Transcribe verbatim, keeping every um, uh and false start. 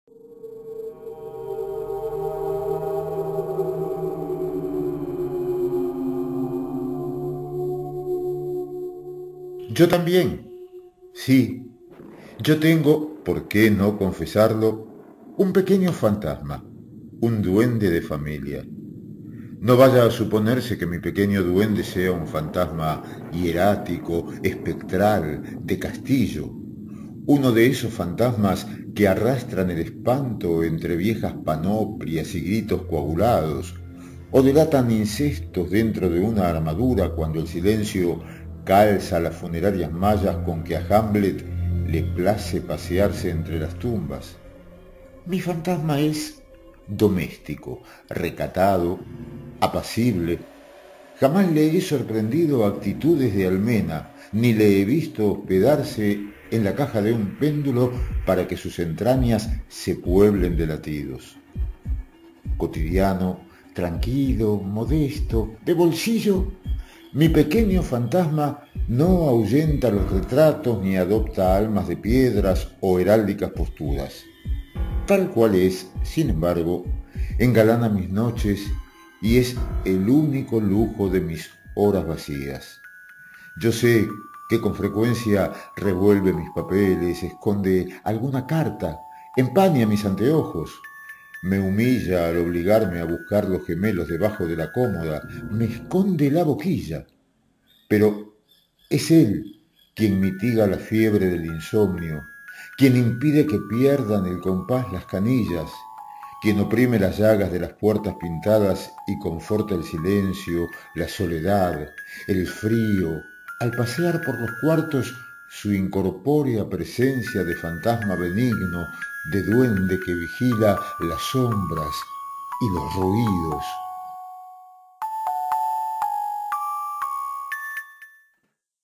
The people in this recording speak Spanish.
Yo también, sí, yo tengo, ¿por qué no confesarlo?, un pequeño fantasma, un duende de familia. No vaya a suponerse que mi pequeño duende sea un fantasma hierático, espectral, de castillo, uno de esos fantasmas que arrastran el espanto entre viejas panoplias y gritos coagulados, o delatan incestos dentro de una armadura cuando el silencio calza las funerarias mallas con que a Hamlet le place pasearse entre las tumbas. Mi fantasma es doméstico, recatado, apacible. Jamás le he sorprendido actitudes de almena, ni le he visto hospedarse en la caja de un péndulo para que sus entrañas se pueblen de latidos. Cotidiano, tranquilo, modesto, de bolsillo, mi pequeño fantasma no ahuyenta los retratos ni adopta almas de piedras o heráldicas posturas. Tal cual es, sin embargo, engalana mis noches y es el único lujo de mis horas vacías. Yo sé que con frecuencia revuelve mis papeles, esconde alguna carta, empaña mis anteojos, me humilla al obligarme a buscar los gemelos debajo de la cómoda, me esconde la boquilla, pero es él quien mitiga la fiebre del insomnio, quien impide que pierdan el compás las canillas, quien oprime las llagas de las puertas pintadas y conforta el silencio, la soledad, el frío, al pasear por los cuartos su incorpórea presencia de fantasma benigno, de duende que vigila las sombras y los ruidos.